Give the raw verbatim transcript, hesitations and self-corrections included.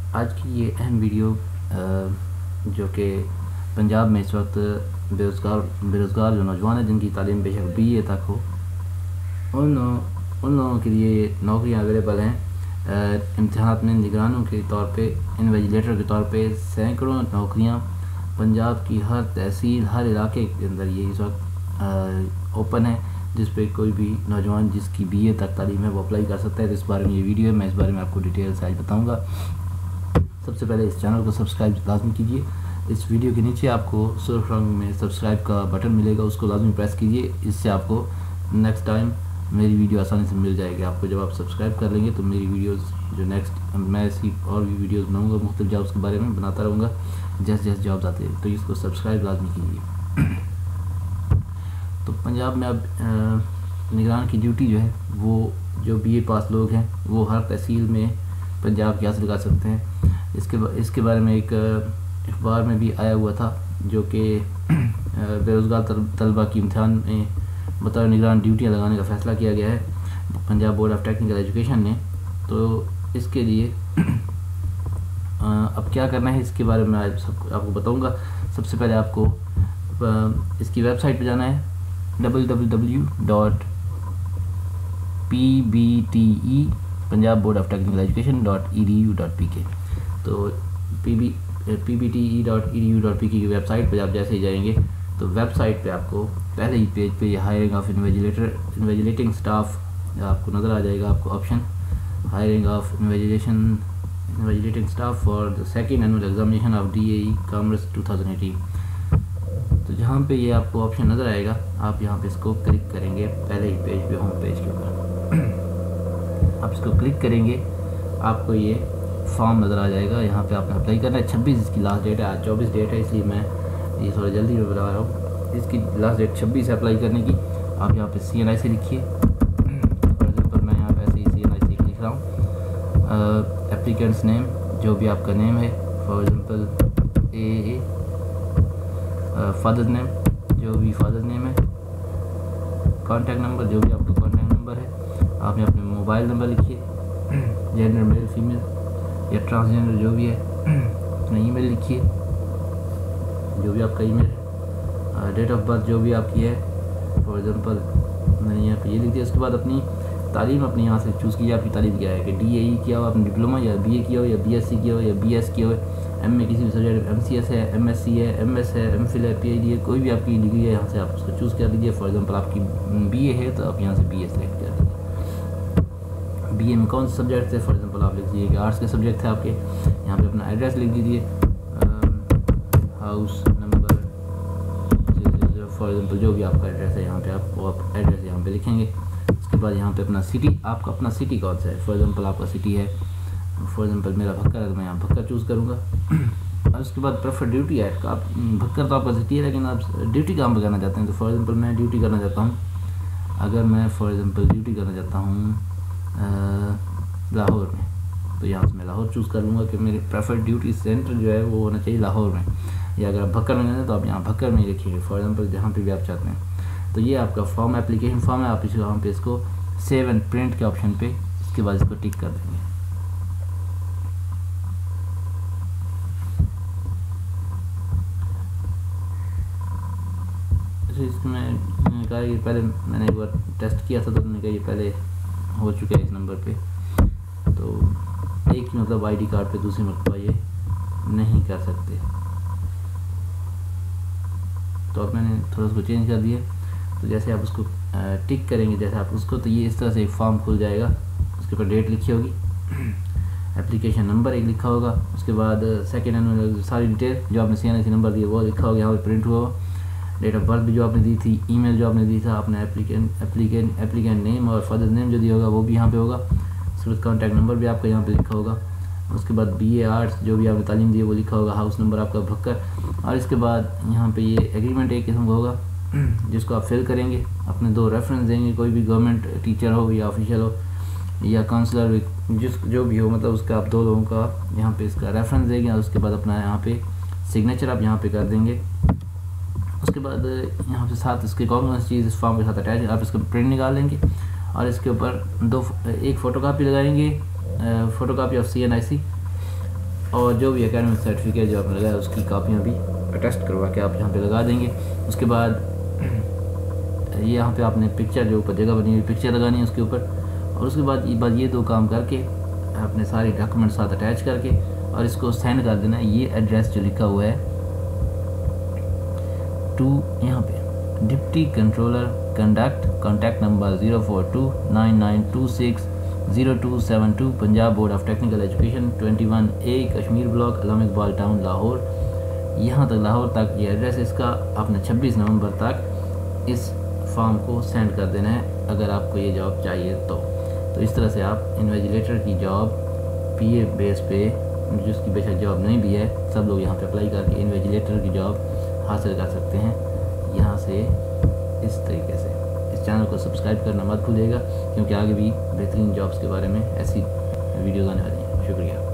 आज की ये अहम वीडियो जो कि पंजाब में इस वक्त बेरोज़गार बेरोज़गार जो नौजवान हैं जिनकी तालीम बेशक बी ए तक हो, उन उन लोगों के लिए नौकरियां अवेलेबल हैं। इम्तिहान में निगरानों के तौर पे, इन्विजिलेटर के तौर पे सैकड़ों नौकरियां पंजाब की हर तहसील, हर इलाके के अंदर ये इस वक्त ओपन है, जिस पे कोई भी नौजवान जिसकी बी ए तक तालीम है वो अप्लाई कर सकता है। तो इस बारे में ये वीडियो है, मैं इस बारे में आपको डिटेल से आज बताऊँगा। सबसे पहले इस चैनल को सब्सक्राइब लाजमी कीजिए। इस वीडियो के नीचे आपको सुर्ख रंग में सब्सक्राइब का बटन मिलेगा, उसको लाजमी प्रेस कीजिए। इससे आपको नेक्स्ट टाइम मेरी वीडियो आसानी से मिल जाएगी। आपको जब आप सब्सक्राइब कर लेंगे तो मेरी वीडियोस जो नेक्स्ट मैं ऐसी और भी वीडियोस बनाऊंगा, मुख्तलिफ जॉब्स के बारे में बनाता रहूँगा जैसे जैसे जॉब्स आते हैं, तो इसको सब्सक्राइब लाजमी कीजिए। तो पंजाब में अब निगरान की ड्यूटी जो है वो जो बी ए पास लोग हैं वो हर तहसील में पंजाब की हासिल कर सकते हैं। इसके इसके बारे में एक अखबार में भी आया हुआ था जो कि बेरोज़गार तलबा की इम्तिहान में बतौर निगरान ड्यूटियाँ लगाने का फ़ैसला किया गया है Punjab board of technical education ने। तो इसके लिए अब क्या करना है इसके बारे में आज सब आपको बताऊंगा। सबसे पहले आपको इसकी वेबसाइट पे जाना है W W W dot P B T E Punjab board of technical education dot E D U dot P K. तो P B P B T E dot E D U dot P K की website पर आप जैसे ही जाएंगे तो website पे आपको पहले ही पेज पे hiring of invigilator invigilating staff आपको नज़र आ जाएगा। आपको option hiring of invigilation invigilating staff for the second annual examination of D A E commerce two thousand eighteen. तो जहाँ पे ये आपको ऑप्शन नज़र आएगा आप यहाँ पे इसको क्लिक करेंगे। पहले ही पेज पे होम पेज के ऊपर आप इसको क्लिक करेंगे, आपको ये फॉर्म नज़र आ जाएगा। यहाँ पे आपने अप्लाई करना है। छब्बीस इसकी लास्ट डेट है, आज चौबीस डेट है, इसलिए मैं ये थोड़ा जल्दी में बता रहा हूँ। इसकी लास्ट डेट छब्बीस है अप्लाई करने की। आप यहाँ पे सी एन आई सी लिखिए। फॉर एग्जाम्पल मैं यहाँ पे ऐसे ही सी एन आई सी लिख रहा हूँ। एप्लीकेंट्स नेम जो भी आपका नेम है, for example A A father name जो भी फादर नेम है, कॉन्टैक्ट नंबर जो भी आपका कॉन्टैक्ट नंबर है, आप यहाँ अपने मोबाइल नंबर लिखिए। जेंडर मेल फीमेल या ट्रांसजेंडर जो भी है, अपना ईमेल लिखिए जो भी आपका ईमेल, डेट ऑफ बर्थ जो भी आपकी है, फॉर एग्जांपल मैंने यहाँ पे ये लिख दिया। उसके बाद अपनी तालीम अपनी यहाँ से चूज़ कीजिए। आपकी तालीम क्या है कि डी ए ई किया हो, आपने डिप्लोमा या बी ए किया हो या बी एस सी किया हो या बी एस किया हो, एम ए किसी भी सब्जेक्ट, एम सी एस है, एम एस सी है, एम एस है, एम फिल है, पी एच डी है, कोई भी आपकी डिग्री है यहाँ से आप उसको चूज़ कर लीजिए। फॉर एग्जाम्पल आपकी बी ए है तो आप यहाँ से बी ए सेलेक्ट कर लीजिए। बी ए में कौन से सब्जेक्ट थे, फॉर एग्जाम्पल आप लिख दीजिए कि आर्ट्स के सब्जेक्ट थे आपके। यहाँ पे अपना एड्रेस लिख दीजिए, हाउस नंबर, फॉर एग्जाम्पल जो भी आपका एड्रेस है यहाँ पे आप वो आप एड्रेस यहाँ पे लिखेंगे। उसके बाद यहाँ पे अपना सिटी, आपका अपना सिटी कौन सा है, फॉर एग्जाम्पल आपका सिटी है, फॉर एग्जाम्पल मेरा भक्कर है तो मैं यहाँ भक्कर चूज़ करूँगा। और उसके बाद प्रेफर ड्यूटी है, आप भक्कर तो आपका सिटी है लेकिन आप ड्यूटी कहाँ पर करना चाहते हैं, तो फॉर एग्जाम्पल मैं ड्यूटी करना चाहता हूँ। अगर मैं फॉर एग्जाम्पल ड्यूटी करना चाहता हूँ लाहौर में, तो यहाँ से मैं लाहौर चूज़ कर लूँगा कि मेरे प्रेफर्ड ड्यूटी सेंटर जो है वो होना चाहिए लाहौर में। या अगर आप भक्कर में जाते तो आप यहाँ भक्कर में ही लिखिए, फॉर एग्जांपल जहाँ पे भी आप चाहते हैं। तो ये आपका फॉर्म एप्लीकेशन फॉर्म है। आप इस यहाँ पे इसको सेव एंड प्रिंट के ऑप्शन पे इसके बाद इसको टिक कर देंगे। इसमें मैंने कहा ये पहले मैंने एक बार टेस्ट किया था तो मैंने कहा ये पहले हो चुका है इस नंबर पे, तो एक ही मतलब आईडी कार्ड पे दूसरी मरतबा ये नहीं कर सकते। तो अब मैंने थोड़ा उसको चेंज कर दिया। तो जैसे आप उसको टिक करेंगे जैसे आप उसको, तो ये इस तरह से एक फॉर्म खुल जाएगा। उसके ऊपर डेट लिखी होगी, एप्लीकेशन नंबर एक लिखा होगा, उसके बाद सेकेंड एनुअल सारी डिटेल जो आपने सी एन आई सी नंबर दिया वो लिखा होगा, यहाँ पर प्रिंट हुआ होगा। डेट ऑफ बर्थ भी जो आपने दी थी, ईमेल जो आपने दी था, आपने एप्लीकेंट एप्लीकेंट एप्लीकेंट नेम और फादर नेम जो दिया होगा वो भी यहाँ पे होगा। उसके बाद कॉन्टैक्ट नंबर भी आपका यहाँ पे लिखा होगा। उसके बाद बी ए आर्ट्स जो भी आपने तालीम दी है वो लिखा होगा, हाउस नंबर आपका भक्कर। और इसके बाद यहाँ पे ये एग्रीमेंट एक किस्म का होगा जिसको आप फिल करेंगे, अपने दो रेफरेंस देंगे, कोई भी गवर्नमेंट टीचर हो या ऑफिशियल हो या काउंसलर जिस जो भी हो, मतलब उसका आप दो लोगों का यहाँ पे इसका रेफरेंस देंगे। और उसके बाद अपना यहाँ पे सिग्नेचर आप यहाँ पे कर देंगे। उसके बाद यहाँ पे साथ इसके कौन सी चीज़ इस फॉर्म के साथ अटैच, आप इसको प्रिंट निकाल लेंगे और इसके ऊपर दो एक फ़ोटोकॉपी लगाएंगे, photocopy of C N I C और जो भी एकेडमिक सर्टिफिकेट जो आपने लगाया उसकी कापियाँ भी अटेस्ट करवा के आप यहाँ पे लगा देंगे। उसके बाद ये यहाँ पे आपने पिक्चर जो ऊपर जगह बनी हुई पिक्चर लगानी है उसके ऊपर, और उसके बाद ये बाद ये दो काम करके अपने सारे डॉक्यूमेंट साथ अटैच करके और इसको सेंड कर देना है। ये एड्रेस जो लिखा हुआ है टू यहाँ पे deputy controller conduct contact number zero four two nine nine two six zero two seven two Punjab board of technical education twenty one A Kashmir block Allama Iqbal town Lahore, यहाँ तक लाहौर तक ये एड्रेस इसका। आपने छब्बीस नवंबर तक इस फॉर्म को सेंड कर देना है अगर आपको ये जॉब चाहिए तो। तो इस तरह से आप इन्विजिलेटर की जॉब पीए बेस पे, जिसकी बेशक जॉब नहीं भी है, सब लोग यहाँ पे अप्लाई करके इन्विजिलेटर की जॉब हासिल कर सकते हैं यहाँ से इस तरीके से। इस चैनल को सब्सक्राइब करना मत भूलिएगा क्योंकि आगे भी बेहतरीन जॉब्स के बारे में ऐसी वीडियोज़ आने वाली हैं। शुक्रिया।